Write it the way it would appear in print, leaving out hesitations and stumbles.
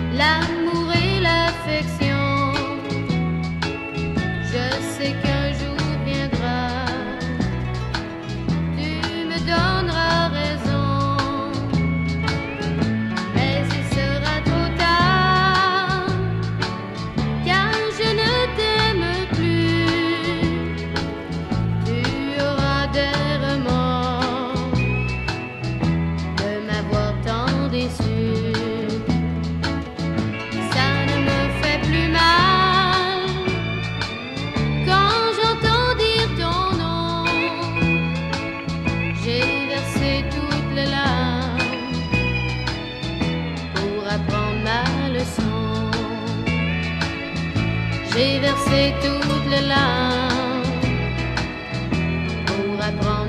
l'amour et l'affection. Je sais qu'un jour viendra, tu me donneras raison, mais il sera trop tard, car je ne t'aime plus. Tu auras des remords de m'avoir tant déçu. J'ai versé toutes les larmes pour apprendre ma leçon. J'ai versé toutes les larmes pour apprendre